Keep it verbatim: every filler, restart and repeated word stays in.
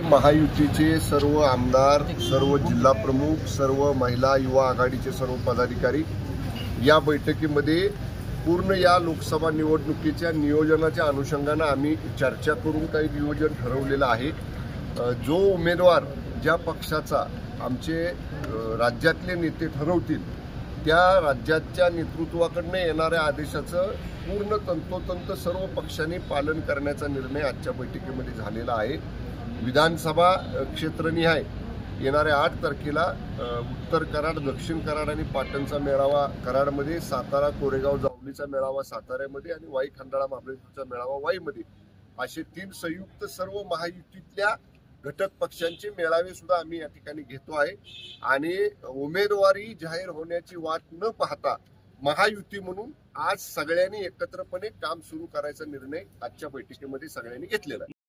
महायुतीचे सर्व आमदार, सर्व जिल्हा प्रमुख, सर्व महिला युवा आघाडीचे सर्व पदाधिकारी या बैठकीमध्ये पूर्ण या लोकसभा निवडणुकीच्या नियोजनाच्या अनुषंगाने आम्ही चर्चा करून काही नियोजन ठरवलेलं आहे। जो उमेदवार ज्या पक्षाचा आमचे राज्यातले नेते ठरवतील त्या राज्याच्या नेतृत्वाकडून येणाऱ्या आदेशाचं पूर्ण तंतोतंत सर्व पक्षांनी पालन करण्याचा निर्णय आजच्या बैठकीमध्ये झालेला आहे। विधानसभा क्षेत्रनिहाय येणाऱ्या आठ तारखेला उत्तर कराड, दक्षिण कराड आणि पाटणचा मेळावा कराडमध्ये, सातारा कोरेगाव जावलीचा मेळावा साताऱ्यामध्ये आणि वाई खंडाळा महाबळेश्वरचा मेळावा वाईमध्ये असे तीन संयुक्त सर्व महायुतीतल्या घटक पक्षांचे मेळावे सुद्धा आम्ही या ठिकाणी घेतो आहे। आणि उमेदवारी जाहीर होण्याची वाट न पाहता महायुती म्हणून आज सगळ्यांनी एकत्रपणे काम सुरू करायचा निर्णय आजच्या बैठकीमध्ये सगळ्यांनी घेतलेला आहे।